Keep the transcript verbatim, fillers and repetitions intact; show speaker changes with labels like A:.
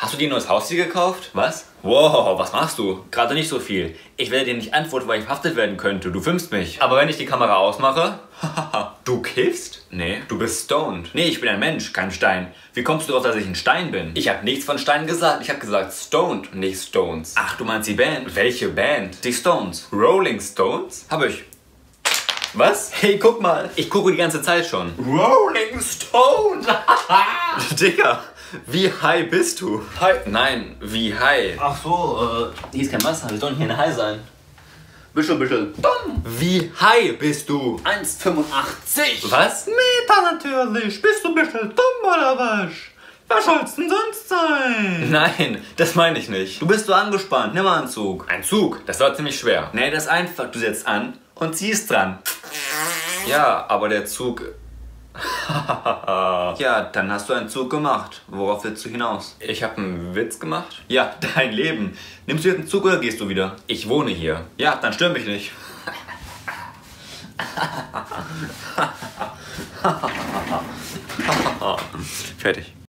A: Hast du dir ein neues Haustier gekauft?
B: Was?
A: Wow, was machst du? Gerade nicht so viel. Ich werde dir nicht antworten, weil ich verhaftet werden könnte. Du filmst mich. Aber wenn ich die Kamera ausmache... Du kiffst? Nee. Du bist stoned? Nee, ich bin ein Mensch, kein Stein. Wie kommst du darauf, dass ich ein Stein bin? Ich habe nichts von Stein gesagt. Ich habe gesagt stoned, nicht Stones. Ach, du meinst die Band? Welche Band? Die Stones. Rolling Stones? Hab ich. Was? Hey, guck mal. Ich gucke die ganze Zeit schon. Rolling Stones! Digga, wie high bist du? High? Nein, wie high?
B: Ach so, äh, hier ist kein Wasser. Wir sollen hier ein Hai sein. Bisschen, bisschen. Dumm.
A: Wie high bist du?
B: eins Komma fünfundachtzig.
A: Was?
B: Meter natürlich. Bist du ein bisschen dumm oder was? Was soll's denn sonst sein?
A: Nein, das meine ich nicht.
B: Du bist so angespannt. Nimm mal einen Zug.
A: Ein Zug, das war ziemlich schwer.
B: Nee, das ist einfach. Du setzt an und ziehst dran.
A: Ja, aber der Zug...
B: Ja, dann hast du einen Zug gemacht. Worauf willst du hinaus?
A: Ich habe einen Witz gemacht?
B: Ja, dein Leben. Nimmst du jetzt einen Zug oder gehst du wieder?
A: Ich wohne hier.
B: Ja, dann stör mich nicht.
A: Fertig.